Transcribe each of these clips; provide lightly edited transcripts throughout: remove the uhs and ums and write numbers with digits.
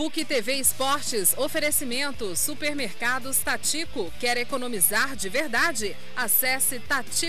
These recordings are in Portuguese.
PUC TV Esportes, oferecimento Supermercados Tatico. Quer economizar de verdade? Acesse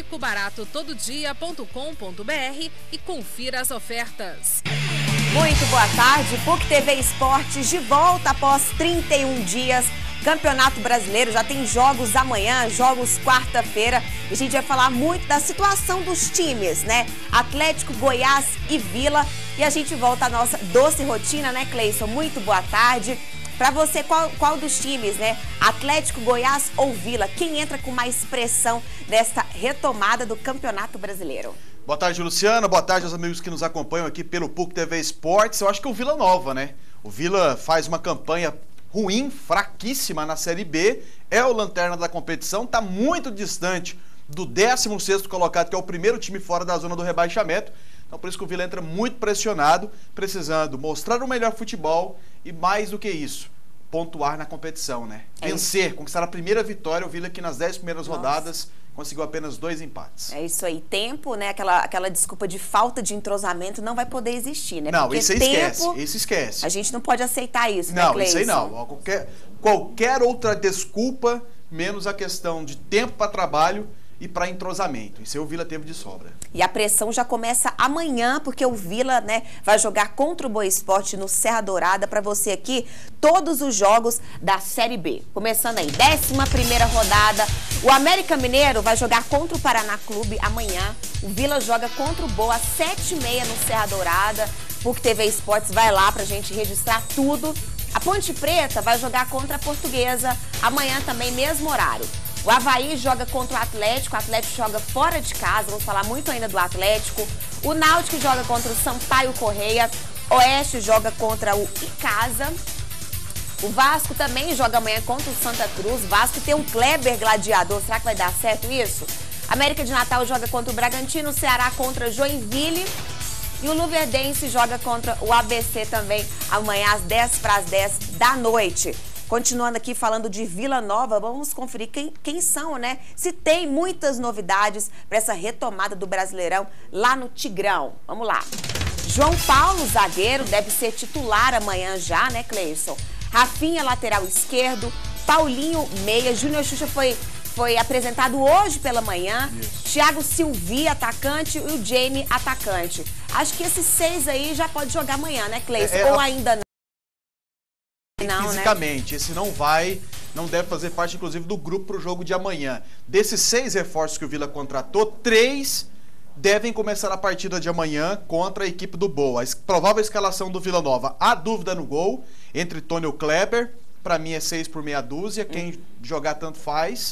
taticobaratotododia.com.br e confira as ofertas. Muito boa tarde, PUC TV Esportes de volta após 31 dias. Campeonato Brasileiro já tem jogos amanhã, jogos quarta-feira. E a gente vai falar muito da situação dos times, né? Atlético, Goiás e Vila. E a gente volta à nossa doce rotina, né, Cleison? Muito boa tarde. Para você, qual dos times, né? Atlético, Goiás ou Vila? Quem entra com mais pressão desta retomada do Campeonato Brasileiro? Boa tarde, Luciana. Boa tarde aos amigos que nos acompanham aqui pelo PUC TV Esportes. Eu acho que é o Vila Nova, né? O Vila faz uma campanha ruim, fraquíssima na Série B. É o lanterna da competição, está muito distante do 16º colocado, que é o primeiro time fora da zona do rebaixamento. Então por isso que o Vila entra muito pressionado, precisando mostrar o melhor futebol e mais do que isso, pontuar na competição, né? Vencer, conquistar a primeira vitória. O Vila que nas 10 primeiras rodadas conseguiu apenas 2 empates. É isso aí. Tempo, né? Aquela desculpa de falta de entrosamento não vai poder existir, né? Não, porque isso aí esquece. Isso esquece. A gente não pode aceitar isso, não, né, Cleison? Isso aí não. Qualquer outra desculpa, menos a questão de tempo para trabalho e para entrosamento. Isso aí o Vila teve de sobra. E a pressão já começa amanhã, porque o Vila, né, vai jogar contra o Boa Esporte no Serra Dourada. Para você aqui, todos os jogos da Série B. Começando aí, 11ª rodada. O América Mineiro vai jogar contra o Paraná Clube amanhã. O Vila joga contra o Boa às 7h30 no Serra Dourada. PUC TV Esportes vai lá pra gente registrar tudo. A Ponte Preta vai jogar contra a Portuguesa amanhã também, mesmo horário. O Avaí joga contra o Atlético joga fora de casa, vamos falar muito ainda do Atlético. O Náutico joga contra o Sampaio Correia, Oeste joga contra o Icasa. O Vasco também joga amanhã contra o Santa Cruz. O Vasco tem um Kleber Gladiador, será que vai dar certo isso? América de Natal joga contra o Bragantino, o Ceará contra Joinville. E o Luverdense joga contra o ABC também amanhã às 10h10 da noite. Continuando aqui falando de Vila Nova, vamos conferir quem são, né? Se tem muitas novidades para essa retomada do Brasileirão lá no Tigrão. Vamos lá. João Paulo, zagueiro, deve ser titular amanhã já, né, Cleison? Rafinha, lateral esquerdo. Paulinho, meia. Júnior Xuxa foi apresentado hoje pela manhã. Isso. Thiago Silvi, atacante, e o Jamie, atacante. Acho que esses 6 aí já pode jogar amanhã, né, Cleison? Ou ainda não? Não, fisicamente, né? Esse não deve fazer parte, inclusive, do grupo para o jogo de amanhã. Desses 6 reforços que o Vila contratou, 3 devem começar a partida de amanhã contra a equipe do Boa. A provável escalação do Vila Nova, há dúvida no gol, entre Tony e Kleber, para mim é 6 por meia dúzia, quem jogar tanto faz.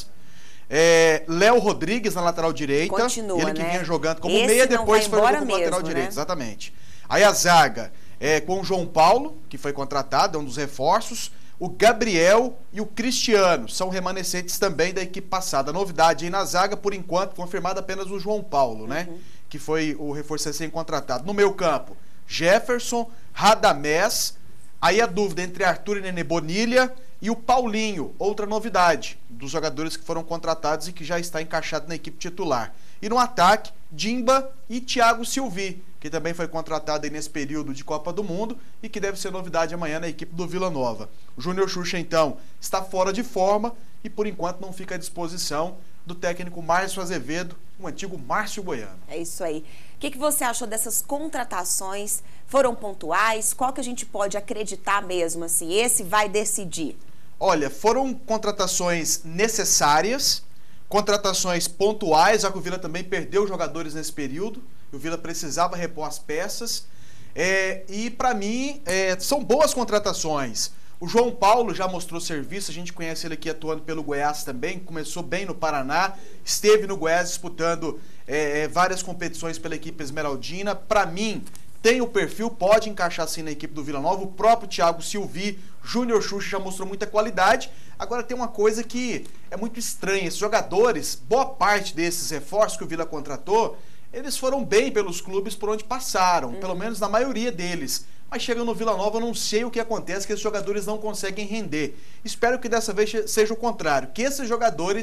Léo Rodrigues na lateral direita, continua, ele que né? vinha jogando como meia, depois foi como lateral direito, né? Exatamente. Aí a zaga com o João Paulo, que foi contratado, é um dos reforços. O Gabriel e o Cristiano são remanescentes também da equipe passada. Novidade aí na zaga, por enquanto, confirmado apenas o João Paulo, né? Que foi o reforço recém-contratado. No meio campo, Jefferson, Radamés. Aí a dúvida entre Arthur e Nenê Bonilha e o Paulinho, outra novidade dos jogadores que foram contratados e que já está encaixado na equipe titular. E no ataque, Dimba e Thiago Silvi, que também foi contratado aí nesse período de Copa do Mundo e que deve ser novidade amanhã na equipe do Vila Nova. O Júnior Xuxa, então, está fora de forma e, por enquanto, não fica à disposição do técnico Márcio Azevedo, o antigo Márcio Goiano. É isso aí. O que você achou dessas contratações? Foram pontuais? Qual que a gente pode acreditar mesmo, assim? Esse vai decidir? Olha, foram contratações necessárias, contratações pontuais, já que o Vila também perdeu jogadores nesse período. O Vila precisava repor as peças. E, para mim, são boas contratações. O João Paulo já mostrou serviço, a gente conhece ele aqui atuando pelo Goiás também, começou bem no Paraná, esteve no Goiás disputando várias competições pela equipe esmeraldina. Para mim, tem o perfil, pode encaixar sim na equipe do Vila Nova. O próprio Thiago Silvi, Júnior Xuxa já mostrou muita qualidade. Agora tem uma coisa que é muito estranha, esses jogadores, boa parte desses reforços que o Vila contratou, eles foram bem pelos clubes por onde passaram, pelo menos na maioria deles. Mas chegando no Vila Nova, eu não sei o que acontece, que esses jogadores não conseguem render. Espero que dessa vez seja o contrário, que esses jogadores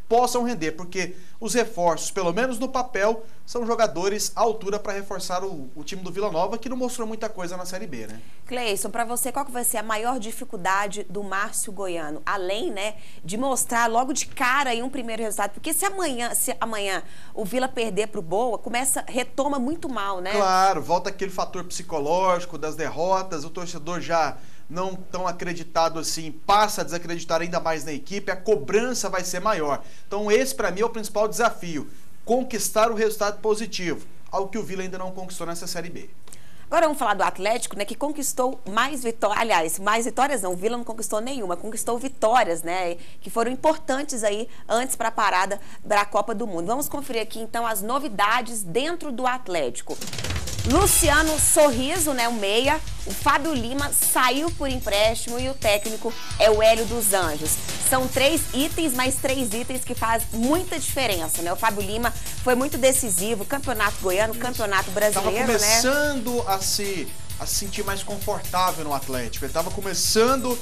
possam render, porque os reforços, pelo menos no papel, são jogadores à altura para reforçar o time do Vila Nova, que não mostrou muita coisa na Série B, né? Cleison, para você, qual que vai ser a maior dificuldade do Márcio Goiano? Além, né, de mostrar logo de cara aí um primeiro resultado, porque se amanhã o Vila perder para o Boa, retoma muito mal, né? Claro, volta aquele fator psicológico das derrotas, o torcedor já não tão acreditado assim, passa a desacreditar ainda mais na equipe, a cobrança vai ser maior. Então esse para mim é o principal desafio, conquistar o resultado positivo, algo que o Vila ainda não conquistou nessa Série B. Agora vamos falar do Atlético, né, que conquistou mais vitórias, aliás, mais vitórias não, o Vila não conquistou nenhuma, conquistou vitórias, né, que foram importantes aí antes para a parada da Copa do Mundo. Vamos conferir aqui então as novidades dentro do Atlético. Luciano Sorriso, né, o meia, o Fábio Lima saiu por empréstimo e o técnico é o Hélio dos Anjos. São 3 itens, mas 3 itens que fazem muita diferença, né? O Fábio Lima foi muito decisivo, campeonato goiano, campeonato brasileiro, né? Estava começando a se sentir mais confortável no Atlético. Ele estava começando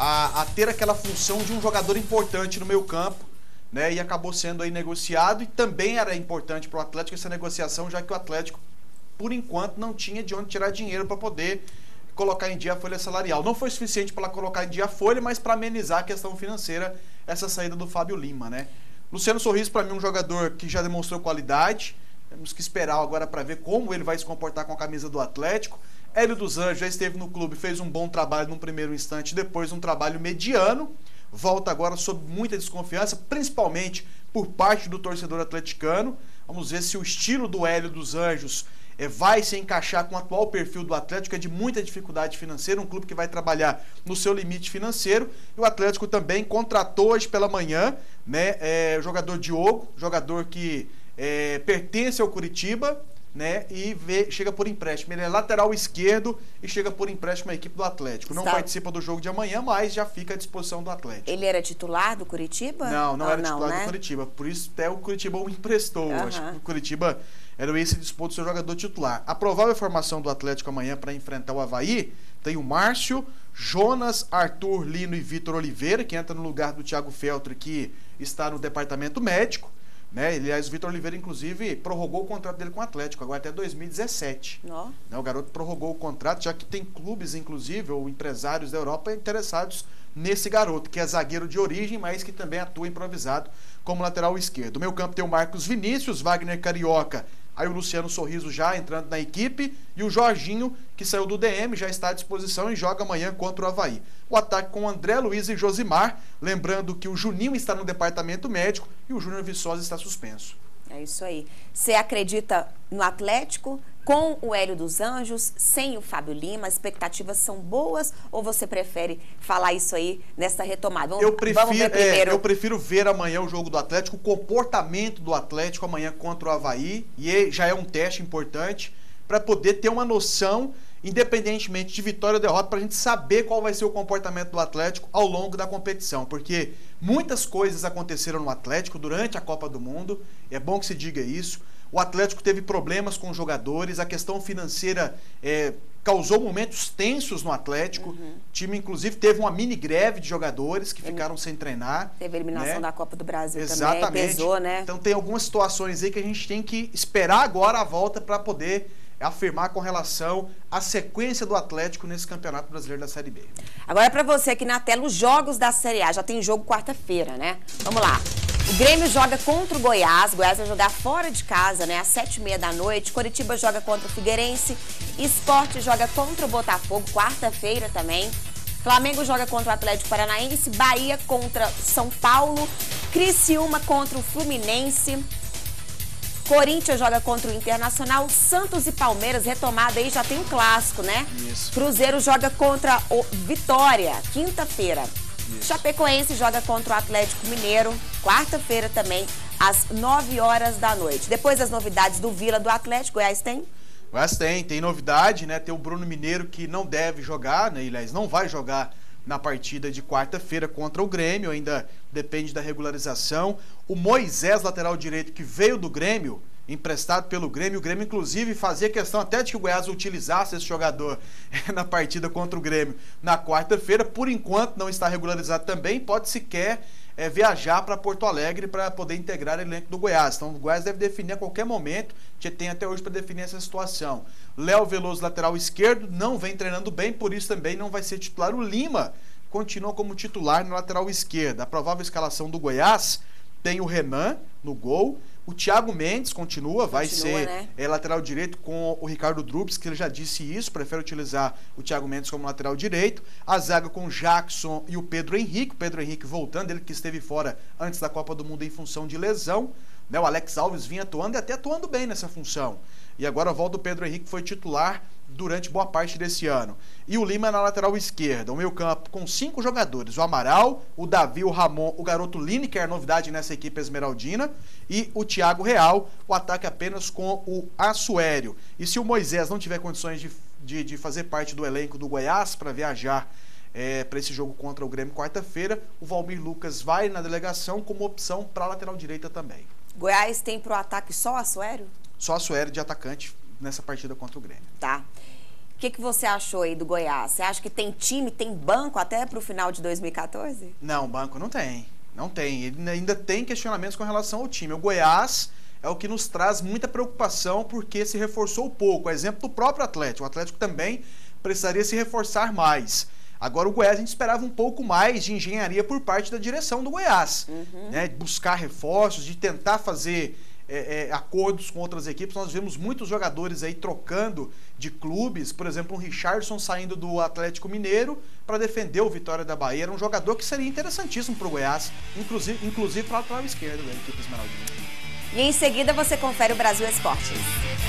a ter aquela função de um jogador importante no meio campo, né? E acabou sendo aí negociado, e também era importante para o Atlético essa negociação, já que o Atlético, por enquanto, não tinha de onde tirar dinheiro para poder colocar em dia a folha salarial. Não foi suficiente para colocar em dia a folha, mas para amenizar a questão financeira, essa saída do Fábio Lima, né? Luciano Sorriso, para mim, um jogador que já demonstrou qualidade. Temos que esperar agora para ver como ele vai se comportar com a camisa do Atlético. Hélio dos Anjos já esteve no clube, fez um bom trabalho no primeiro instante, depois um trabalho mediano. Volta agora sob muita desconfiança, principalmente por parte do torcedor atleticano. Vamos ver se o estilo do Hélio dos Anjos vai se encaixar com o atual perfil do Atlético, que é de muita dificuldade financeira, um clube que vai trabalhar no seu limite financeiro. E o Atlético também contratou hoje pela manhã, né, o jogador Diogo, jogador que pertence ao Curitiba, né, e chega por empréstimo. Ele é lateral esquerdo e chega por empréstimo à equipe do Atlético. Não participa do jogo de amanhã, mas já fica à disposição do Atlético. Ele era titular do Curitiba? Não era titular, né, do Curitiba. Por isso até o Curitiba o emprestou. Acho que o Curitiba era esse disposto do seu jogador titular. A provável formação do Atlético amanhã para enfrentar o Avaí tem o Márcio, Jonas, Arthur, Lino e Vitor Oliveira, que entra no lugar do Thiago Feltre, que está no departamento médico, né? Aliás, o Vitor Oliveira, inclusive, prorrogou o contrato dele com o Atlético, agora até 2017. Né? O garoto prorrogou o contrato, já que tem clubes, inclusive, ou empresários da Europa interessados nesse garoto, que é zagueiro de origem, mas que também atua improvisado como lateral esquerdo. No meio campo tem o Marcos Vinícius, Wagner Carioca, aí o Luciano Sorriso já entrando na equipe, e o Jorginho, que saiu do DM, já está à disposição e joga amanhã contra o Avaí. O ataque com André Luiz e Josimar, lembrando que o Juninho está no departamento médico e o Júnior Viçosa está suspenso. É isso aí. Você acredita no Atlético com o Hélio dos Anjos, sem o Fábio Lima? As expectativas são boas ou você prefere falar isso aí nessa retomada? Vamos ver primeiro. Eu prefiro ver amanhã o jogo do Atlético, o comportamento do Atlético amanhã contra o Avaí, e já é um teste importante para poder ter uma noção, independentemente de vitória ou derrota, para a gente saber qual vai ser o comportamento do Atlético ao longo da competição, porque muitas coisas aconteceram no Atlético durante a Copa do Mundo, é bom que se diga isso. O Atlético teve problemas com os jogadores, a questão financeira causou momentos tensos no Atlético. O time, inclusive, teve uma mini greve de jogadores que ficaram sem treinar. Teve a eliminação, né, da Copa do Brasil. Exatamente. Também, pesou, né? Então tem algumas situações aí que a gente tem que esperar agora a volta para poder afirmar com relação à sequência do Atlético nesse Campeonato Brasileiro da Série B. Agora para você aqui na tela, os jogos da Série A. Já tem jogo quarta-feira, né? Vamos lá. O Grêmio joga contra o Goiás. Goiás vai jogar fora de casa, né? Às 7h30 da noite. Coritiba joga contra o Figueirense. Sport joga contra o Botafogo, quarta-feira também. Flamengo joga contra o Atlético Paranaense. Bahia contra São Paulo. Criciúma contra o Fluminense. Corinthians joga contra o Internacional. Santos e Palmeiras, retomada aí, já tem um clássico, né? Isso. Cruzeiro joga contra o Vitória, quinta-feira. Chapecoense joga contra o Atlético Mineiro, quarta-feira também, às 9h da noite. Depois das novidades do Vila, do Atlético, Goiás tem? Goiás tem novidade, né? Tem o Bruno Mineiro, que não deve jogar, né? Aliás, não vai jogar na partida de quarta-feira contra o Grêmio, ainda depende da regularização. O Moisés, lateral direito, que veio do Grêmio, emprestado pelo Grêmio. O Grêmio, inclusive, fazia questão até de que o Goiás utilizasse esse jogador na partida contra o Grêmio na quarta-feira. Por enquanto, não está regularizado também. Pode sequer viajar para Porto Alegre para poder integrar o elenco do Goiás. Então o Goiás deve definir a qualquer momento, tem até hoje para definir essa situação. Léo Veloso, lateral esquerdo, não vem treinando bem, por isso também não vai ser titular. O Lima continua como titular na lateral esquerda. A provável escalação do Goiás tem o Renan no gol. O Thiago Mendes vai ser, né? Lateral direito com o Ricardo Drubs, que ele já disse isso, prefere utilizar o Thiago Mendes como lateral direito. A zaga com o Jackson e o Pedro Henrique. O Pedro Henrique voltando, ele que esteve fora antes da Copa do Mundo em função de lesão. O Alex Alves vinha atuando e até atuando bem nessa função. E agora volta o Pedro Henrique, que foi titular durante boa parte desse ano. E o Lima na lateral esquerda. O meio campo com 5 jogadores. O Amaral, o Davi, o Ramon, o garoto Lineker, novidade nessa equipe esmeraldina. E o Thiago Real. O ataque apenas com o Assuério. E se o Moisés não tiver condições de fazer parte do elenco do Goiás para viajar para esse jogo contra o Grêmio quarta-feira, o Valmir Lucas vai na delegação como opção para a lateral direita também. Goiás tem pro ataque só o Assuério? Só Assuério de atacante nessa partida contra o Grêmio. Tá. O que você achou aí do Goiás? Você acha que tem time, tem banco até pro final de 2014? Não, banco não tem. Não tem. Ele ainda tem questionamentos com relação ao time. O Goiás é o que nos traz muita preocupação porque se reforçou pouco. A exemplo do próprio Atlético. O Atlético também precisaria se reforçar mais. Agora o Goiás a gente esperava um pouco mais de engenharia por parte da direção do Goiás. Né? De buscar reforços, de tentar fazer acordos com outras equipes. Nós vemos muitos jogadores aí trocando de clubes. Por exemplo, um Richardson saindo do Atlético Mineiro para defender o Vitória da Bahia. Era um jogador que seria interessantíssimo para o Goiás, inclusive para a lateral esquerda da equipe esmeraldina. E em seguida você confere o Brasil Esportes.